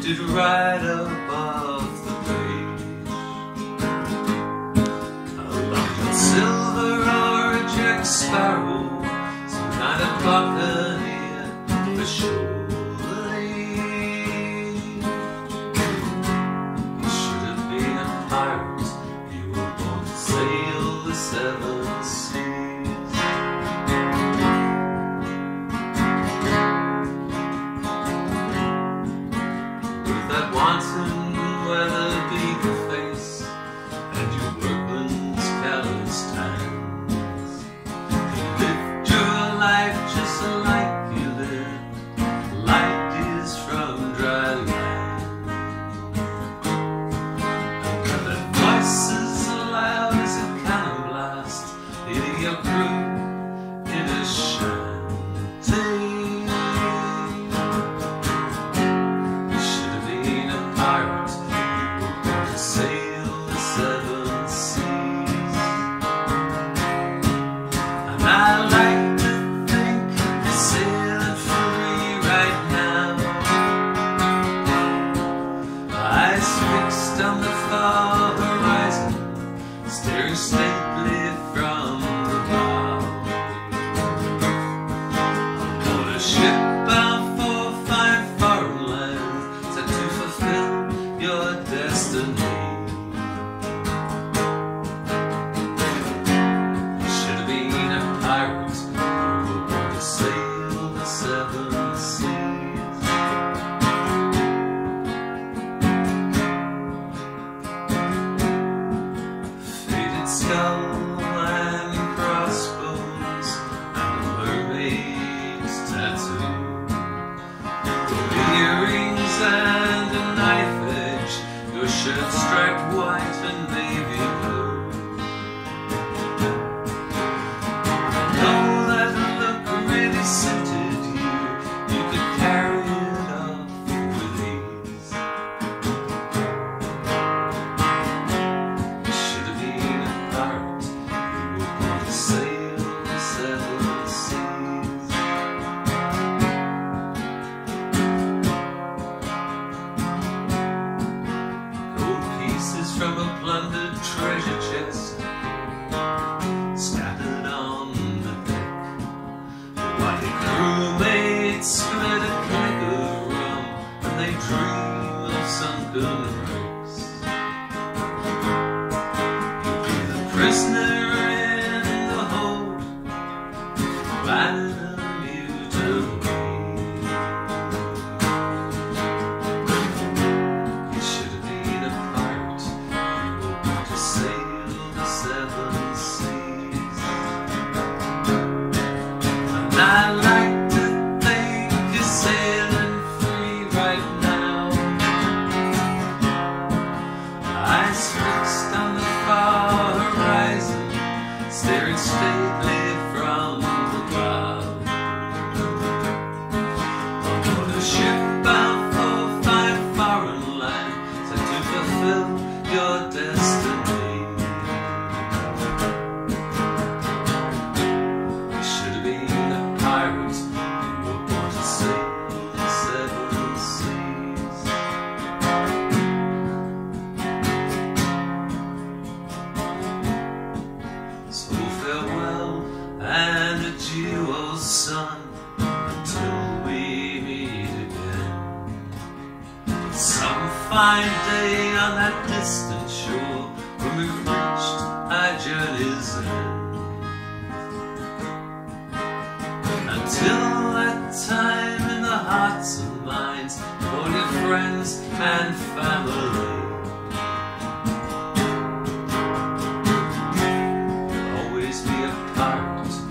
drifted right above the page. Along with silver or a Jack Sparrow, some kind of buccaneer for sure. You should have been a pirate, you were born to sail the seven seas. With that wanton weather-beaten face and your workman's callous hands, you lived your life just like you lived, light is from dry land. And that voice as loud as a cannon blast, leading your crew in a shanty. You should have been a pirate, you were born to sail the seven seas. And I like to think you're sailing free right now, eyes fixed on the far horizon, staring stately from the bow. On a ship bound for fine foreign lands, set to fulfill your destiny. You should have been a pirate, you were born to sail the seven seas. Faded skull and crossbones and a mermaid's tattoo, earrings and a knife edge, your shirt striped white and navy blue. I know that look really suited you, you could carry it off with ease. You should have been a pirate, you were born to sail the seven seas. Gold pieces from a plundered treasure chest scattered on the deck, while your crewmates split a keg of rum and they dream of sunken wrecks. You'll be the prisoner in the hold, riding a mutiny. You should have been a pirate, you were born to sail the seven seas. And I like to think you're sailing free right now, eyes fixed on the far horizon, staring stately from the cloud. On board a ship bound for fine foreign land, set to fulfill your destiny. You should have been a pirate, you were born to sail the seven seas. So farewell and adieu, old son, until we meet again. Some fine day on that distant shore, when we've reached our journey's end. Until that time, in the hearts and minds of all your friends and family, always be a pirate,